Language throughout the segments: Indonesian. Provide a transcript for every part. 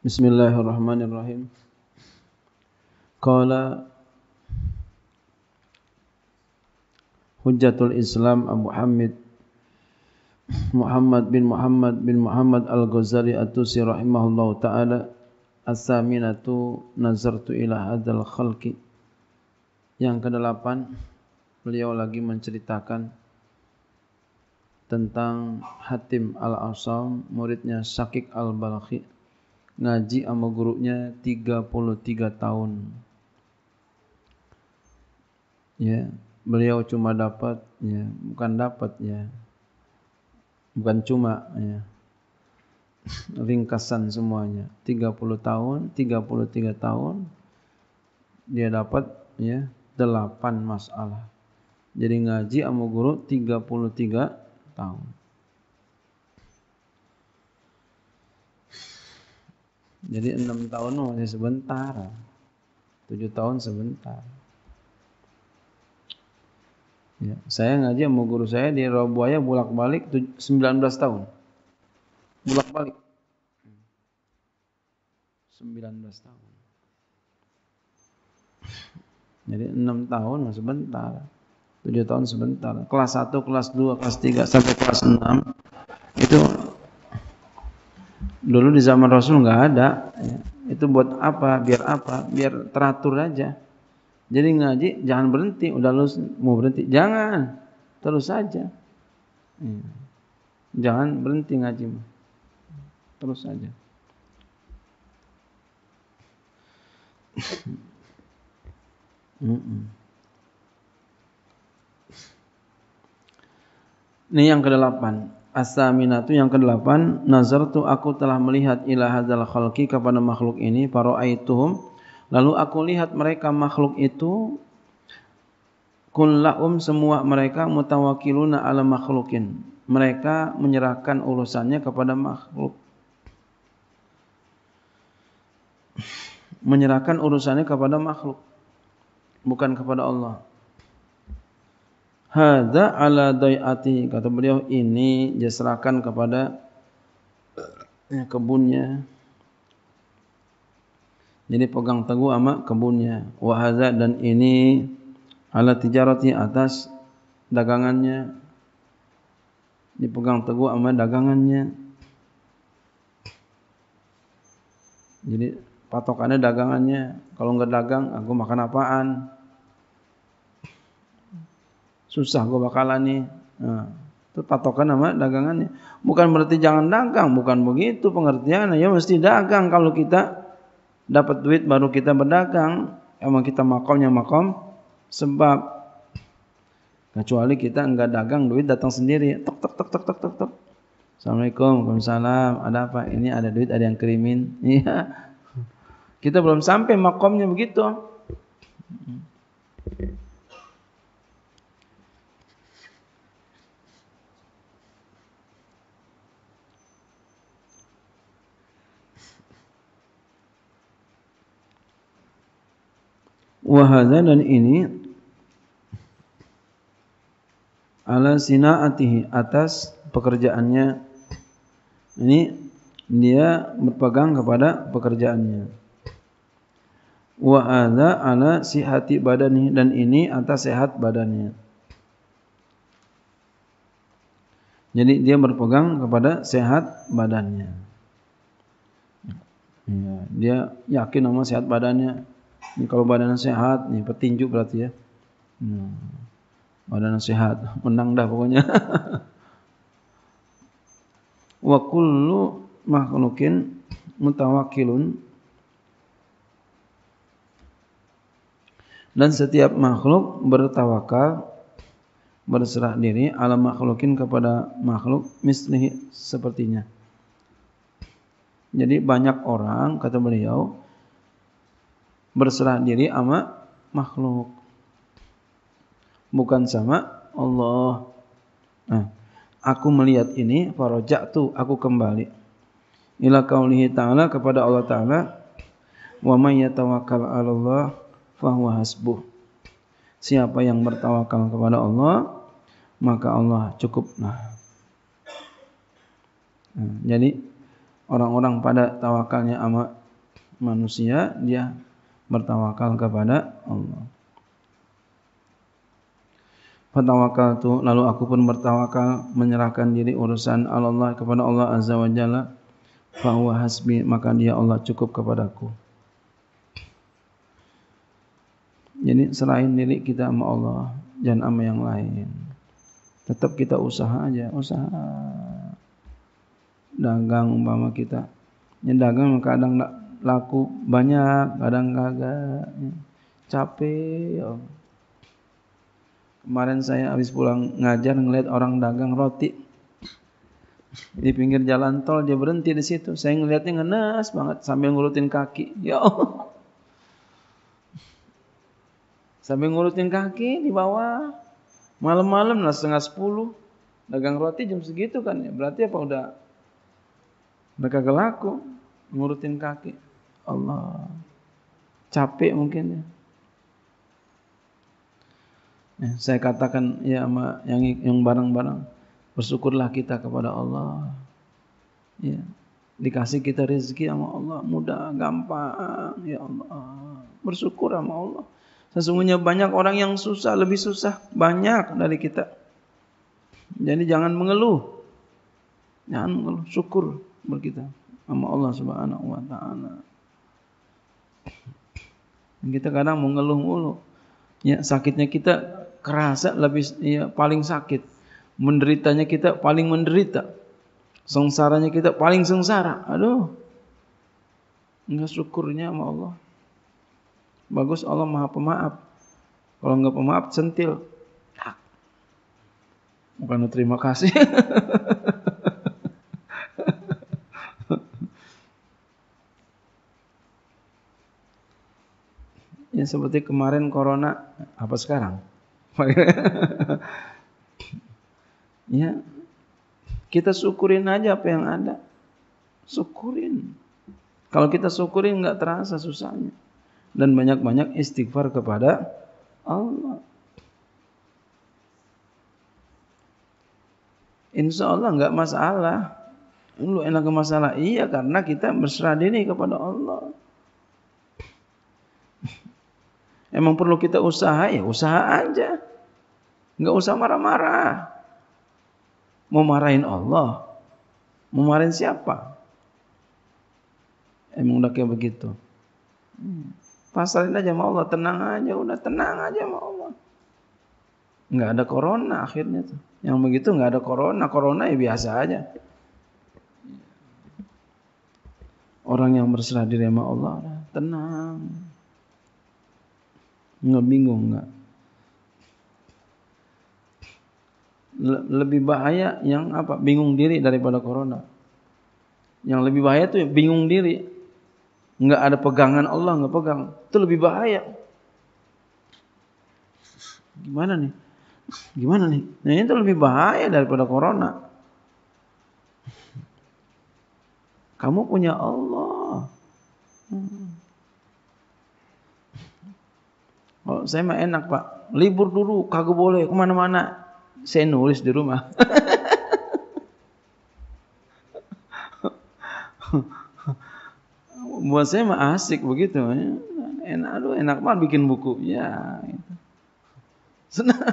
Bismillahirrahmanirrahim. Qala Hujjatul Islam Abu Hamid Muhammad bin Muhammad Al-Ghazali At-Tusi rahimahullahu ta'ala, As-saminatu nazartu ila hadzal khalqi. Yang ke-8, beliau lagi menceritakan tentang Hatim Al-Asam, muridnya Syakik Al-Balakhi, ngaji sama gurunya 33 tahun. Ya, beliau cuma dapat, ya, bukan dapat, ya, bukan cuma, ya, ringkasan semuanya. 30 tahun, 33 tahun dia dapat, ya, 8 masalah. Jadi ngaji sama guru 33 tahun. Jadi 6 tahun masih sebentar, 7 tahun sebentar. Ya, saya ngaji sama guru saya di Rawabuaya bolak-balik 19 tahun. Bolak-balik 19 tahun. Jadi 6 tahun masih sebentar. 7 tahun sebentar. Kelas 1, kelas 2, kelas 3 sampai kelas 6 itu dulu di zaman Rasul enggak ada. Ya. Itu buat apa? Biar apa? Biar teratur aja. Jadi ngaji jangan berhenti, udah lulus mau berhenti, jangan, terus saja. Jangan berhenti ngaji, terus saja. Ini yang ke-8. As-saminatu yang ke-8, nazartu aku telah melihat ila hadzal khalqi kepada makhluk ini, faraaituhum. Lalu aku lihat mereka makhluk itu, kullahum semua mereka mutawakkiluna ala makhlukin. Mereka menyerahkan urusannya kepada makhluk. Menyerahkan urusannya kepada makhluk, bukan kepada Allah. Hadza ala dai'ati, kata beliau, ini diserahkan kepada kebunnya. Jadi pegang teguh sama kebunnya. Wa hadza, dan ini ala tijarati, atas dagangannya. Dipegang teguh sama dagangannya. Jadi patokannya dagangannya. Kalau enggak dagang, aku makan apaan? Susah gue bakalan nih. Nah, itu patokan sama dagangannya. Bukan berarti jangan dagang, bukan begitu pengertiannya. Ya mesti dagang. Kalau kita dapat duit baru kita berdagang. Emang kita makomnya makom sebab. Kecuali kita enggak dagang, duit datang sendiri. Tok tok tok tok tok tok tok. Assalamualaikum, waalaikumsalam. Ada apa? Ini ada duit, ada yang kirimin. Iya. Kita belum sampai makomnya begitu. Wahada, dan ini ala sinaatihi, atas pekerjaannya. Ini dia berpegang kepada pekerjaannya. Wa hadza ala sihhati badani, dan ini atas sehat badannya. Jadi dia berpegang kepada sehat badannya. Ya, dia yakin sama sehat badannya. Ini kalau badannya sehat, nih petinju berarti ya. Badannya sehat, menang dah pokoknya. Wa kullu makhlukin mutawakkilun, dan setiap makhluk bertawakal, berserah diri, ala makhlukin, kepada makhluk, mislihi, sepertinya. Jadi banyak orang, kata beliau, berserah diri sama makhluk, bukan sama Allah. Nah, aku melihat ini, faraja'tu, aku kembali, ila qaulihi ta'ala, kepada Allah Ta'ala, wa may yatawakkal 'ala Allah fahuwa hasbuh. Siapa yang bertawakal kepada Allah, maka Allah cukuplah. Nah, jadi orang-orang pada tawakalnya sama manusia, dia bertawakal kepada Allah. Fatawakaltu, lalu aku pun bertawakal, menyerahkan diri urusan Allah kepada Allah Azza wa Jalla. Fa huwa hasbi, maka dia Allah cukup kepadaku. Jadi serahin diri kita sama Allah, jangan sama yang lain. Tetap kita usaha aja, usaha. Dagang umpama kita, yang dagang kadang laku banyak, kadang kagak. Capek ya. Kemarin saya habis pulang ngajar ngeliat orang dagang roti di pinggir jalan tol, dia berhenti di situ. Saya ngeliatnya ngenes banget sambil ngurutin kaki. Ya Allah. Sambil ngurutin kaki di bawah. Malam-malam lah 9:30. Dagang roti jam segitu kan ya. Berarti apa udah kagak laku ngurutin kaki. Allah. Capek mungkin ya. Saya katakan ya sama yang barang-barang, bersyukurlah kita kepada Allah. Ya, dikasih kita rezeki sama Allah, mudah, gampang, ya Allah. Bersyukur sama Allah. Sesungguhnya banyak orang yang susah, lebih susah banyak dari kita. Jadi jangan mengeluh. Jangan mengeluh, syukur berkita sama Allah Subhanahu wa taala. Kita kadang mengeluh mulu. Ya, sakitnya kita kerasa lebih ya, paling sakit. Menderitanya kita paling menderita. Sengsaranya kita paling sengsara. Aduh. Enggak syukurnya sama Allah. Bagus Allah Maha Pemaaf. Kalau enggak pemaaf centil. Bukan terima kasih. Ya seperti kemarin corona, apa sekarang? Ya, kita syukurin aja apa yang ada. Syukurin. Kalau kita syukurin nggak terasa susahnya. Dan banyak-banyak istighfar kepada Allah. Insya Allah nggak masalah. Lu enak masalah? Iya, karena kita berserah diri kepada Allah. Emang perlu kita usaha, ya usaha aja. Enggak usah marah-marah. Mau marahin Allah? Mau marahin siapa? Emang udah kayak begitu. Pasarin aja sama Allah, tenang aja, udah tenang aja sama Allah. Enggak ada corona akhirnya tuh. Yang begitu enggak ada corona, corona ya biasa aja. Orang yang berserah diri sama Allah, tenang. Enggak bingung enggak. Lebih bahaya yang apa? Bingung diri daripada corona. Yang lebih bahaya tuh bingung diri. Enggak ada pegangan Allah, enggak pegang. Itu lebih bahaya. Gimana nih? Gimana nih? Nah, itu lebih bahaya daripada corona. Kamu punya Allah. Oh, saya mah enak Pak, libur dulu, kagak boleh kemana-mana. Saya nulis di rumah. Buat saya mah asik begitu. Enak, aduh enak banget bikin buku. Ya, gitu. Senang.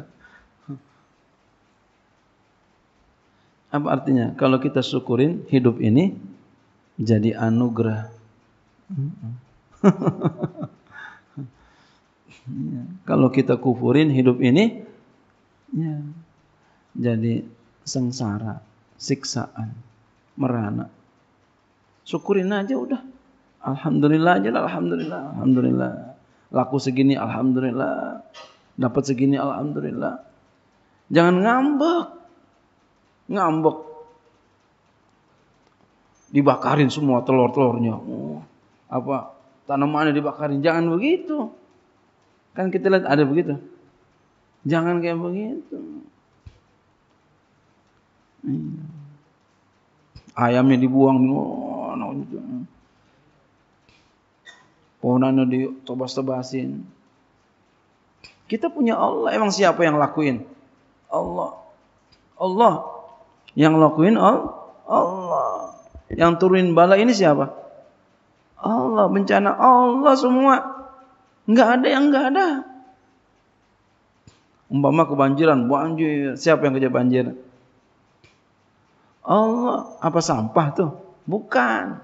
Apa artinya? Kalau kita syukurin hidup ini jadi anugerah. Ya. Kalau kita kufurin hidup ini, ya, jadi sengsara, siksaan, merana. Syukurin aja udah. Alhamdulillah aja lah, alhamdulillah, alhamdulillah. Laku segini, alhamdulillah. Dapat segini, alhamdulillah. Jangan ngambek, ngambek. Dibakarin semua telur-telurnya. Apa tanamannya dibakarin? Jangan begitu. Kan kita lihat ada begitu. Jangan kayak begitu. Ayamnya dibuang, pohonannya ditebas-tebasin. Kita punya Allah. Emang siapa yang lakuin? Allah. Allah yang lakuin Allah. Yang turunin bala ini siapa? Allah. Bencana Allah semua. Enggak ada yang enggak ada. Umpama kebanjiran, banjir. Siapa yang kerja banjir? Allah. Apa sampah tuh? Bukan.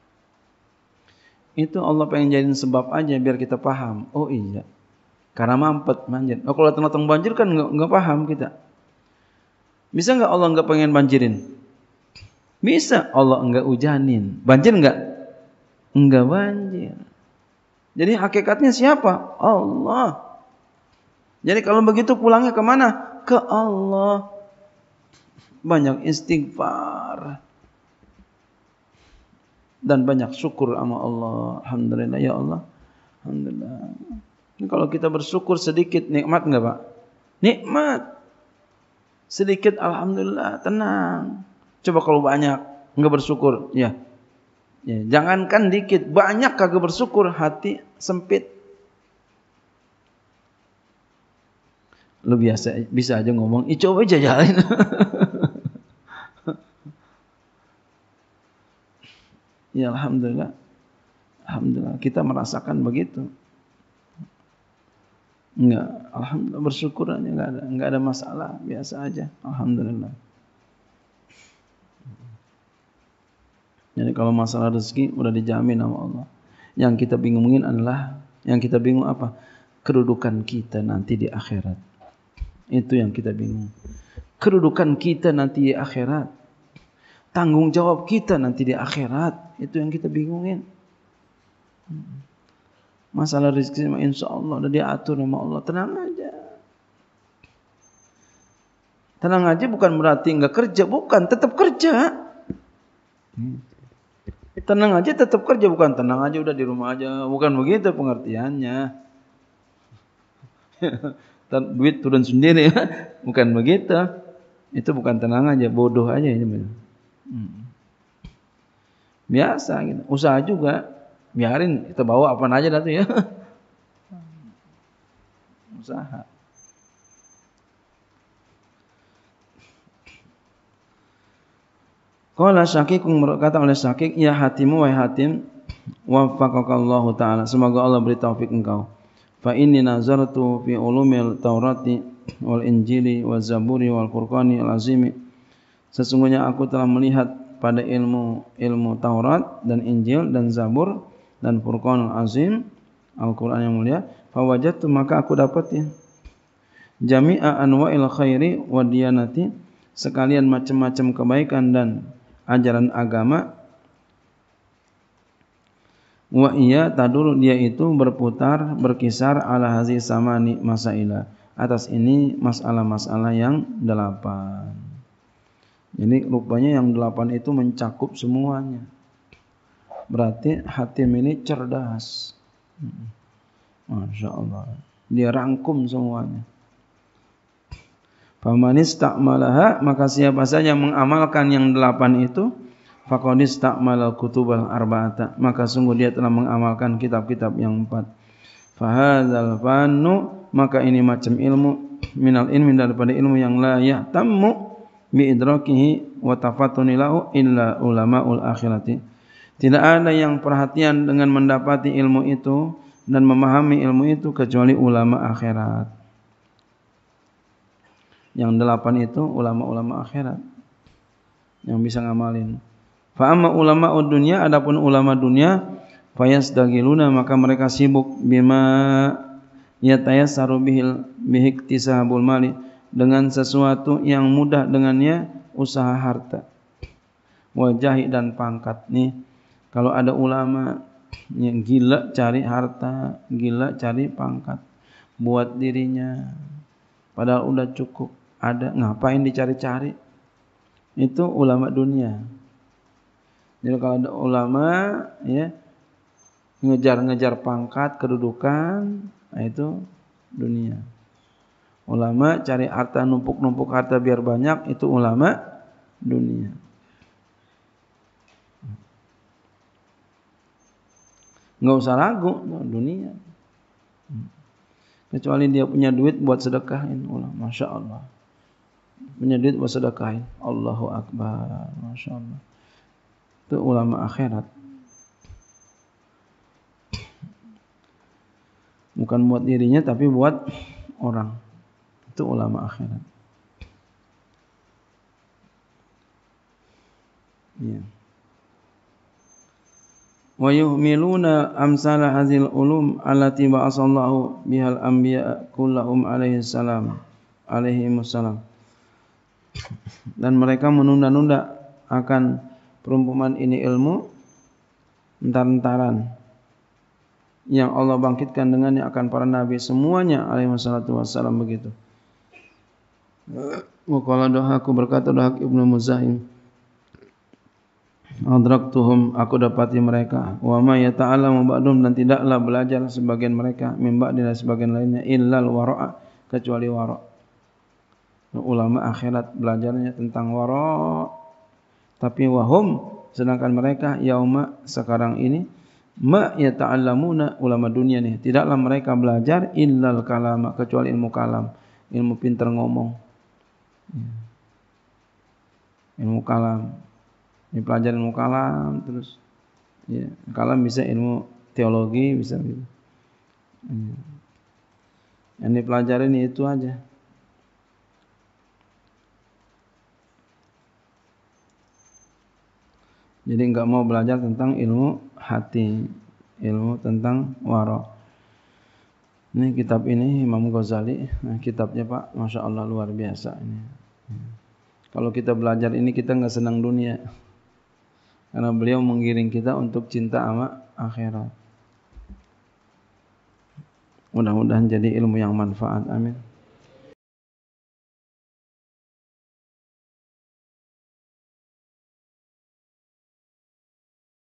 Itu Allah pengen jadiin sebab aja biar kita paham. Oh iya. Karena mampet banjir. Oh, kalau datang banjir kan enggak paham kita. Bisa enggak Allah enggak pengen banjirin? Bisa. Allah enggak hujanin. Banjir enggak? Enggak banjir. Jadi hakikatnya siapa? Allah. Jadi kalau begitu pulangnya ke mana? Ke Allah. Banyak istighfar. Dan banyak syukur sama Allah. Alhamdulillah ya Allah. Alhamdulillah. Ini kalau kita bersyukur sedikit, nikmat enggak Pak? Nikmat. Sedikit alhamdulillah, tenang. Coba kalau banyak, enggak bersyukur. Ya, jangankan dikit, banyak kagak bersyukur, hati sempit. Lu bisa aja ngomong, coba aja jalan. Ya alhamdulillah. Alhamdulillah kita merasakan begitu. Enggak, alhamdulillah bersyukur aja, enggak ada masalah, biasa aja. Alhamdulillah. Jadi kalau masalah rezeki udah dijamin sama Allah. Yang kita bingungin adalah, yang kita bingung apa? Kedudukan kita nanti di akhirat. Itu yang kita bingung. Kedudukan kita nanti di akhirat. Tanggung jawab kita nanti di akhirat. Itu yang kita bingungin. Masalah rezeki insya Allah udah diatur sama Allah. Tenang aja. Tenang aja bukan berarti enggak kerja. Bukan, tetap kerja. Tenang aja tetap kerja. Bukan tenang aja udah di rumah aja. Bukan begitu pengertiannya. Duit turun sendiri. Bukan begitu. Itu bukan tenang aja. Bodoh aja ini. Biasa gitu. Usaha juga. Biarin kita bawa apa aja dah tuh ya. Usaha. Qala Syakik, berkata oleh Syakik, ya hatimu wahai hatim, waffaqakallahu taala, semoga Allah beri taufik engkau. Fa inni nazartu fi ulumil Taurati wal Injili wal Zaburi wal Furqani al Azimi. Sesungguhnya aku telah melihat pada ilmu Taurat dan Injil dan Zabur dan Furqanul Azim, Al-Quran yang mulia. Fawajadtu, maka aku dapati jami'a anwa'il khairi wa diyanati, sekalian macam-macam kebaikan dan ajaran agama. Wa iya tadur, dia itu berputar berkisar ala hazi samani masaila, atas ini masalah-masalah yang 8. Jadi rupanya yang 8 itu mencakup semuanya. Berarti hatim ini cerdas. Masya Allah. Dia rangkum semuanya. Faman istakmalaha, maka siapa saja mengamalkan yang 8 itu, faqad istakmalal kutubal arba'ata, maka sungguh dia telah mengamalkan kitab-kitab yang 4. Fahadzal fannu, maka ini macam ilmu, minal ilmi, daripada ilmu yang la yahtammu bi idrakihi wa tafattuni lahu illa ulama'ul akhirati. Tidak ada yang perhatian dengan mendapati ilmu itu dan memahami ilmu itu kecuali ulama akhirat. Yang 8 itu ulama-ulama akhirat yang bisa ngamalin. Fa amma ulama'ud dunya, adapun ulama dunia, fayasdagiluna, maka mereka sibuk bima yatayassaru bihiktisabul mali, dengan sesuatu yang mudah dengannya usaha harta. Wajahi dan pangkat. Nih, kalau ada ulama yang gila cari harta, gila cari pangkat buat dirinya, padahal udah cukup ada, ngapain dicari-cari? Itu ulama dunia. Jadi kalau ada ulama ya ngejar-ngejar pangkat, kedudukan, nah itu dunia. Ulama cari harta, numpuk-numpuk harta biar banyak, itu ulama dunia. Enggak usah ragu, dunia. Kecuali dia punya duit buat sedekahin, Masya Allah. Punya duit buat sedekahin, Allahu Akbar, Masya Allah. Itu ulama akhirat. Bukan buat dirinya tapi buat orang. Itu ulama akhirat. Ya. Wa yuhmiluna amsala hazil ulum allati ba'asallahu bihal anbiya kullahum alaihi salam alaihimussalam. Dan mereka menunda-nunda akan perumpamaan ini ilmu entar-entaran yang Allah bangkitkan dengannya akan para nabi semuanya alaihi wassalatu wassalam begitu. Wa qala Dhahaku berkata Dhahak Ibnu Muzahim, adraktuhum aku dapati mereka wa ma yata'allamu ba'dhum dan tidaklah belajar sebagian mereka min ba'di dan sebagian lainnya illal wara'a kecuali wara'. Ulama akhirat belajarnya tentang wara', tapi wahum sedangkan mereka yauma sekarang ini ma yata'allamuna ulama dunia nih tidaklah mereka belajar illal kalama kecuali ilmu kalam, ilmu pintar ngomong. Ilmu kalam. Ini pelajaran ilmu kalam terus ya, kalam bisa ilmu teologi bisa gitu. Yang dipelajarin itu aja. Jadi enggak mau belajar tentang ilmu hati, ilmu tentang wara'. Ini kitab ini Imam Ghazali, nah, kitabnya Pak, Masya Allah luar biasa ini. Kalau kita belajar ini kita enggak senang dunia. Karena beliau menggiring kita untuk cinta sama akhirat. Mudah-mudahan jadi ilmu yang manfaat. Amin.